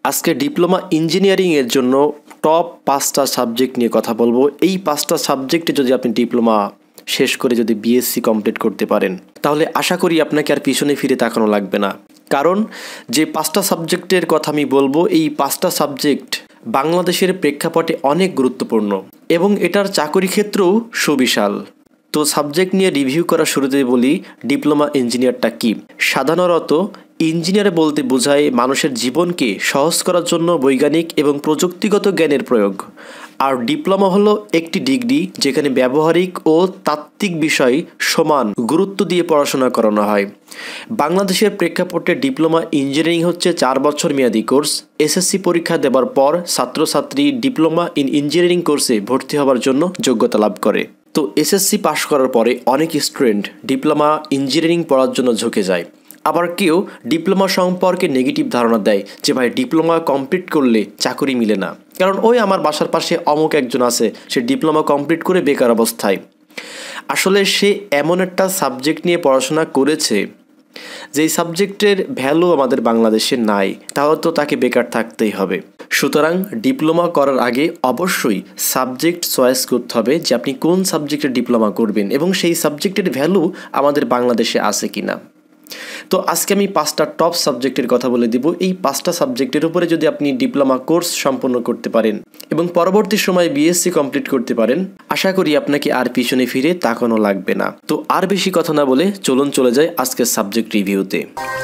আজকে ডিপ্লোমা ইঞ্জিনিয়ারিংয়ের জন্য টপ 5টা সাবজেক্ট নিয়ে কথা বলবো। এই 5টা সাবজেক্টে যদি আপনি ডিপ্লোমা শেষ করে যদি বিএসসি কমপ্লিট করতে পারেন, তাহলে আশা করি আপনাকে আর পিছনে ফিরে তাকানো লাগবে না। কারণ যে 5টা সাবজেক্টের কথা আমি বলবো, এই 5টা সাবজেক্ট বাংলাদেশের প্রেক্ষাপটে অনেক গুরুত্বপূর্ণ এবং এটার চাকরি ক্ষেত্রেও সুবিশাল। তো সাবজেক্ট নিয়ে রিভিউ করার শুরুতে বলি, ডিপ্লোমা ইঞ্জিনিয়ারটা কি। সাধারণত ইঞ্জিনিয়ার বলতে বোঝায় মানুষের জীবনকে সহজ করার জন্য বৈজ্ঞানিক এবং প্রযুক্তিগত জ্ঞানের প্রয়োগ। আর ডিপ্লোমা হলো একটি ডিগ্রি যেখানে ব্যবহারিক ও তাত্ত্বিক বিষয় সমান গুরুত্ব দিয়ে পড়াশোনা করানো হয়। বাংলাদেশের প্রেক্ষাপটে ডিপ্লোমা ইঞ্জিনিয়ারিং হচ্ছে 4 বছর মেয়াদী কোর্স। এসএসসি পরীক্ষা দেওয়ার পর ছাত্রছাত্রী ডিপ্লোমা ইন ইঞ্জিনিয়ারিং কোর্সে ভর্তি হওয়ার জন্য যোগ্যতা লাভ করে। তো এসএসসি পাশ করার পরে অনেক স্টুডেন্ট ডিপ্লোমা ইঞ্জিনিয়ারিং পড়ার জন্য ঝুঁকে যায়। আবার কেউ ডিপ্লোমা সম্পর্কে নেগেটিভ ধারণা দেয় যে ভাই ডিপ্লোমা কমপ্লিট করলে চাকরি মিলে না, কারণ ওই আমার বাসার পাশে অমুক একজন আছে, সে ডিপ্লোমা কমপ্লিট করে বেকার অবস্থায়। আসলে সে এমন একটা সাবজেক্ট নিয়ে পড়াশোনা করেছে যেই সাবজেক্টের ভ্যালু আমাদের বাংলাদেশে নাই, তাহলে তো তাকে বেকার থাকতেই হবে। সুতরাং ডিপ্লোমা করার আগে অবশ্যই সাবজেক্ট চয়েস করতে হবে যে আপনি কোন সাবজেক্টে ডিপ্লোমা করবেন এবং সেই সাবজেক্টের ভ্যালু আমাদের বাংলাদেশে আছে কিনা। তো আজকে আমি 5টা টপ সাবজেক্টের কথা বলে দিব। এই 5টা সাবজেক্টের উপরে যদি আপনি ডিপ্লোমা কোর্স সম্পন্ন করতে পারেন এবং পরবর্তী সময়ে বিএসসি কমপ্লিট করতে পারেন, আশা করি আপনাকে আর পিছনে ফিরে তাকানো লাগবে না। তো আর বেশি কথা না বলে চলুন চলে যাই আজকের সাবজেক্ট রিভিউতে।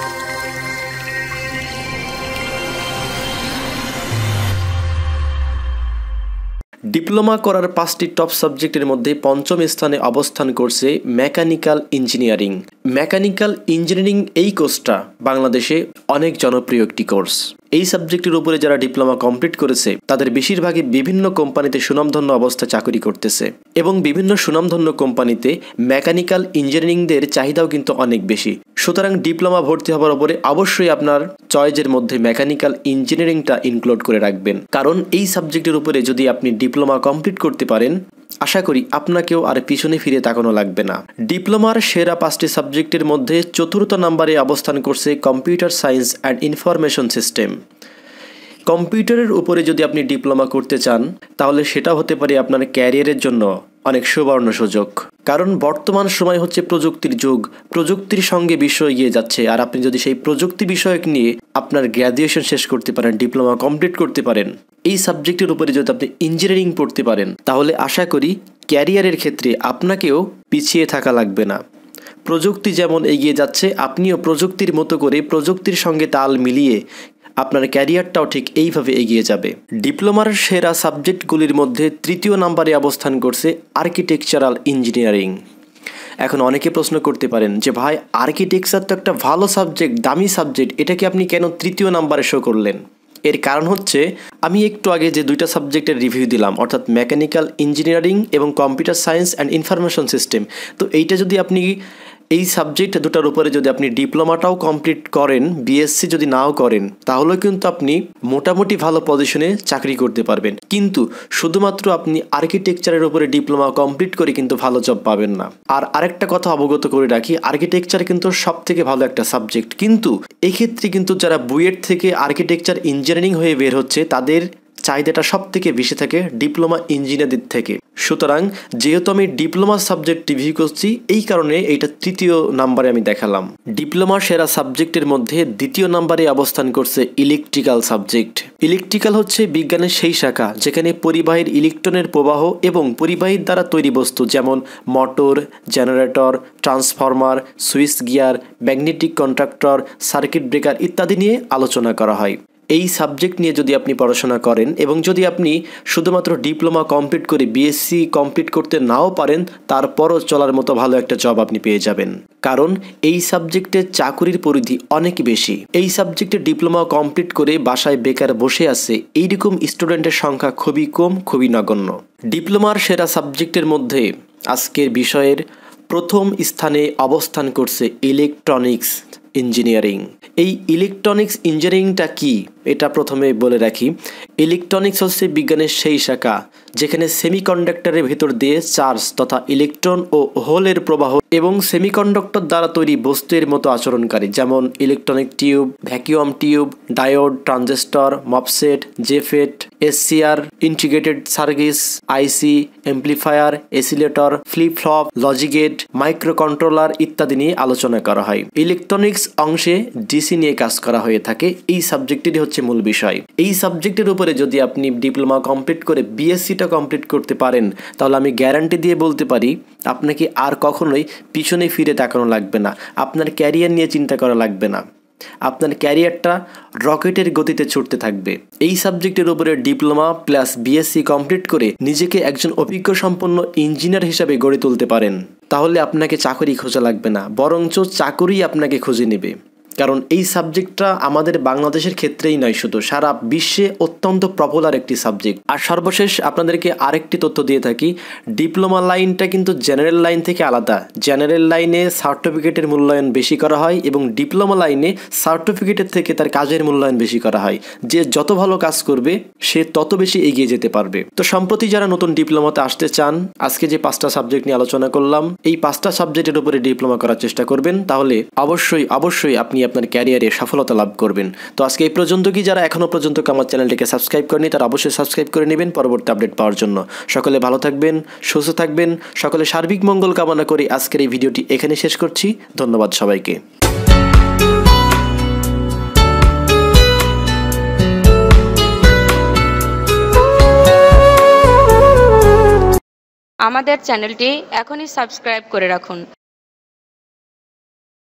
ডিপ্লোমা করার 5টি টপ সাবজেক্টের মধ্যে 5ম স্থানে অবস্থান করছে মেকানিক্যাল ইঞ্জিনিয়ারিং। মেকানিক্যাল ইঞ্জিনিয়ারিং এই কোর্সটা বাংলাদেশে অনেক জনপ্রিয় একটি কোর্স। এই সাবজেক্টের উপরে যারা ডিপ্লোমা কমপ্লিট করেছে তাদের বেশিরভাগই বিভিন্ন কোম্পানিতে সুনামধন্য অবস্থায় চাকরি করতেছে এবং বিভিন্ন সুনামধন্য কোম্পানিতে মেকানিক্যাল ইঞ্জিনিয়ারিংদের চাহিদাও কিন্তু অনেক বেশি। সুতরাং ডিপ্লোমা ভর্তি হওয়ার উপরে অবশ্যই আপনার চয়েসের মধ্যে মেকানিক্যাল ইঞ্জিনিয়ারিংটা ইনক্লুড করে রাখবেন, কারণ এই সাবজেক্টের উপরে যদি আপনি ডিপ্লোমা কমপ্লিট করতে পারেন, আশা করি আপনাকেও আর পিছনে ফিরে তাকানো লাগবে না। ডিপ্লোমার সেরা 5টি সাবজেক্টের মধ্যে 4র্থ নম্বরে অবস্থান করছে computer science and information system. কম্পিউটারের উপরে যদি আপনি ডিপ্লোমা করতে চান, তাহলে সেটা হতে পারে আপনার ক্যারিয়ারের জন্য অনেক সুবর্ণ সুযোগ। কারণ বর্তমান সময় হচ্ছে প্রযুক্তির যুগ, প্রযুক্তির সঙ্গে বিশ্ব এগিয়ে যাচ্ছে। আর আপনি যদি সেই প্রযুক্তি বিষয়ক নিয়ে আপনার গ্র্যাজুয়েশন শেষ করতে পারেন, ডিপ্লোমা কমপ্লিট করতে পারেন, এই সাবজেক্টের উপরে যদি আপনি ইঞ্জিনিয়ারিং পড়তে পারেন, তাহলে আশা করি ক্যারিয়ারের ক্ষেত্রে আপনাকেও পিছিয়ে থাকা লাগবে না। প্রযুক্তি যেমন এগিয়ে যাচ্ছে, আপনিও প্রযুক্তির মতো করে প্রযুক্তির সঙ্গে তাল মিলিয়ে আপনার ক্যারিয়ারটাও ঠিক এইভাবে এগিয়ে যাবে। ডিপ্লোমার সেরা সাবজেক্টগুলির মধ্যে 3য় নম্বরে অবস্থান করছে আর্কিটেকচারাল ইঞ্জিনিয়ারিং। এখন অনেকে প্রশ্ন করতে পারেন যে ভাই আর্কিটেকচার তো একটা ভালো সাবজেক্ট, দামি সাবজেক্ট, এটাকে আপনি কেন 3য় নম্বরে শো করলেন? এর কারণ হচ্ছে আমি একটু আগে যে 2টা সাবজেক্টের রিভিউ দিলাম, অর্থাৎ মেকানিক্যাল ইঞ্জিনিয়ারিং এবং computer science and information system, তো এইটা যদি আপনি এই সাবজেক্ট দুটার উপরে যদি আপনি ডিপ্লোমাটাও কমপ্লিট করেন, বিএসসি যদি নাও করেন, তাহলে কিন্তু আপনি মোটামুটি ভালো পজিশনে চাকরি করতে পারবেন। কিন্তু শুধুমাত্র আপনি আর্কিটেকচারের উপরে ডিপ্লোমা কমপ্লিট করে কিন্তু ভালো জব পাবেন না। আর আরেকটা কথা অবগত করে রাখি, আর্কিটেকচার কিন্তু সব থেকে ভালো একটা সাবজেক্ট, কিন্তু এক্ষেত্রে কিন্তু যারা বুয়েট থেকে আর্কিটেকচার ইঞ্জিনিয়ারিং হয়ে বের হচ্ছে তাদের চাহিদাটা সব থেকে বেশি থাকে ডিপ্লোমা ইঞ্জিনিয়ারদের থেকে। সুতরাং যেহেতু আমি ডিপ্লোমা সাবজেক্ট রিভিউ করছি, এই কারণে এইটা 3য় নম্বরে আমি দেখালাম। ডিপ্লোমার সেরা সাবজেক্টের মধ্যে 2য় নম্বরে অবস্থান করছে ইলেকট্রিক্যাল সাবজেক্ট। ইলেকট্রিক্যাল হচ্ছে বিজ্ঞানের সেই শাখা যেখানে পরিবাহীর ইলেকট্রনের প্রবাহ এবং পরিবাহীর দ্বারা তৈরি বস্তু যেমন motor, generator, transformer, switch gear, magnetic contactor, circuit breaker ইত্যাদি নিয়ে আলোচনা করা হয়। এই সাবজেক্ট নিয়ে যদি আপনি পড়াশোনা করেন এবং যদি আপনি শুধুমাত্র ডিপ্লোমা কমপ্লিট করে বিএসসি কমপ্লিট করতে নাও পারেন, তারপরও চলার মতো ভালো একটা জব আপনি পেয়ে যাবেন, কারণ এই সাবজেক্টে চাকুরির পরিধি অনেক বেশি। এই সাবজেক্টে ডিপ্লোমা কমপ্লিট করে বাসায় বেকার বসে আছে এইরকম স্টুডেন্টের সংখ্যা খুবই কম, খুবই নগণ্য। ডিপ্লোমার সেরা সাবজেক্টের মধ্যে আজকের বিষয়ের 1ম স্থানে অবস্থান করছে ইলেকট্রনিক্স ইঞ্জিনিয়ারিং। এই ইলেকট্রনিক্স ইঞ্জিনিয়ারিংটা কি এটা প্রথমে বলে রাখি। ইলেকট্রনিক্স হচ্ছে বিজ্ঞানের সেই শাখা যেখানে সেমিকন্ডাক্টরের ভেতর দিয়ে চার্জ তথা ইলেকট্রন ও হোলের প্রবাহ এবং সেমিকন্ডাক্টর দ্বারা তৈরি বস্তুর মতো আচরণকারী, যেমন electronic tube, vacuum tube, diode, transistor, MOSFET, JFET, SCR, integrated circuit, IC, amplifier, oscillator, flip flop, logic gate, microcontroller ইত্যাদি নিয়ে আলোচনা করা হয়। ইলেকট্রনিক্স অংশে ডিসি নিয়ে কাজ করা হয়ে থাকে। এই সাবজেক্টটি হচ্ছে মূল বিষয়। এই সাবজেক্টের উপরে যদি আপনি ডিপ্লোমা কমপ্লিট করে বিএসসিটা কমপ্লিট করতে পারেন তাহলে আমি গ্যারান্টি দিয়ে বলতে পারি আপনাকে আর কখনোই পিছনে ফিরে তাকানো লাগবে না, আপনার ক্যারিয়ার নিয়ে চিন্তা করা লাগবে না, আপনার ক্যারিয়ারটা রকেটের গতিতে ছুটতে থাকবে। এই সাবজেক্টের উপরে ডিপ্লোমা প্লাস বিএসসি কমপ্লিট করে নিজেকে একজন অভিজ্ঞ সম্পন্ন ইঞ্জিনিয়ার হিসাবে গড়ে তুলতে পারেন তাহলে আপনাকে চাকরি খোঁজা লাগবে না, বরঞ্চ চাকরি আপনাকে খুঁজে নেবে। কারণ এই সাবজেক্টটা আমাদের বাংলাদেশের ক্ষেত্রেই নয়, শুধু সারা বিশ্বে অত্যন্ত পপুলার একটি সাবজেক্ট। আর সর্বশেষ আপনাদেরকে আরেকটি তথ্য দিয়ে থাকি, ডিপ্লোমা লাইনটা কিন্তু জেনারেল লাইন থেকে আলাদা। জেনারেল লাইনে সার্টিফিকেটের মূল্যায়ন বেশি করা হয় এবং ডিপ্লোমা লাইনে সার্টিফিকেটের থেকে তার কাজের মূল্যায়ন বেশি করা হয়। যে যত ভালো কাজ করবে সে তত বেশি এগিয়ে যেতে পারবে। তো সম্প্রতি যারা নতুন ডিপ্লোমাতে আসতে চান, আজকে যে 5টা সাবজেক্ট নিয়ে আলোচনা করলাম, এই 5টা সাবজেক্টের উপরে ডিপ্লোমা করার চেষ্টা করবেন, তাহলে অবশ্যই আপনি আপনার ক্যারিয়ারে সফলতা লাভ করবেন। তো আজকে এই পর্যন্ত কি যারা এখনো পর্যন্ত আমার চ্যানেলটিকে সাবস্ক্রাইব করেনি তারা অবশ্যই সাবস্ক্রাইব করে নেবেন পরবর্তী আপডেট পাওয়ার জন্য। সকলে ভালো থাকবেন, সুস্থ থাকবেন, সকলে সার্বিক মঙ্গল কামনা করে আজকের এই ভিডিওটি এখানে শেষ করছি। ধন্যবাদ সবাইকে। আমাদের চ্যানেলটি এখনই সাবস্ক্রাইব করে রাখুন।